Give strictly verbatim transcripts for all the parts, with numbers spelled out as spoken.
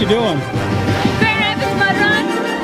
you doing? Grand Rapids Mud Run.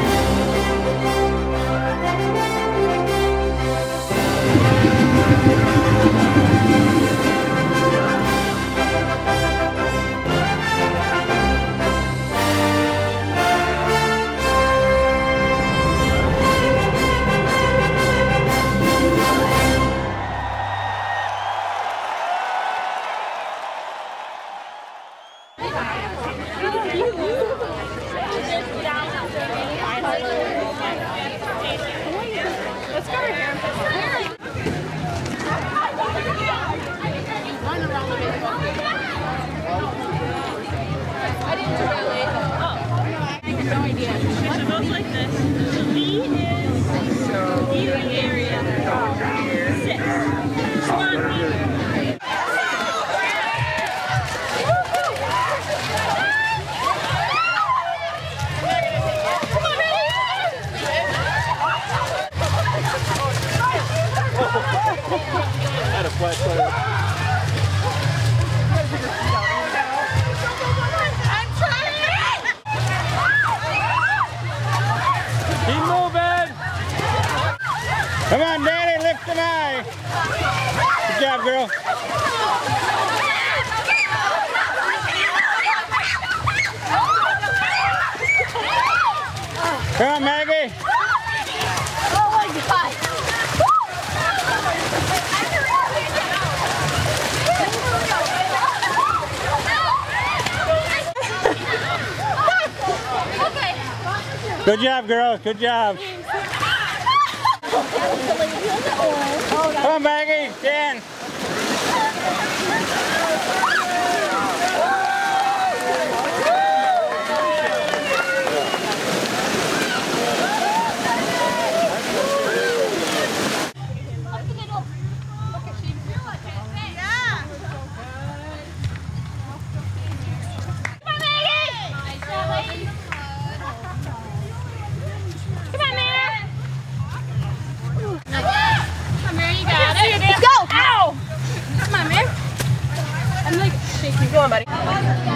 Let's go here. I didn't really. Oh. I have no idea. It goes like this. B is eating area. Six. Come on, B. Had a flat tire. I'm trying! Keep moving! Come on, Daddy, lift an eye! Good job, girl. Come on, Maggie! Oh my God! Good job, girl. Good job. Come on, Maggie. Dan. Keep going, buddy. Okay.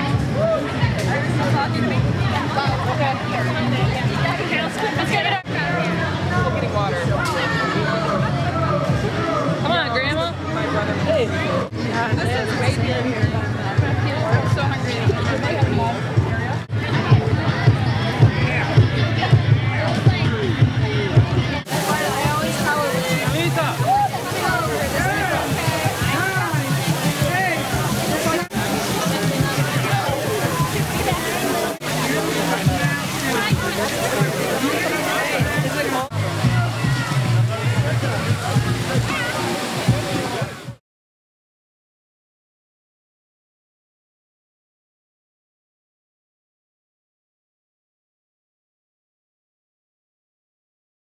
Let's get it up. We're getting water. Come on, Grandma. Hey. This is crazy in here. I'm so hungry.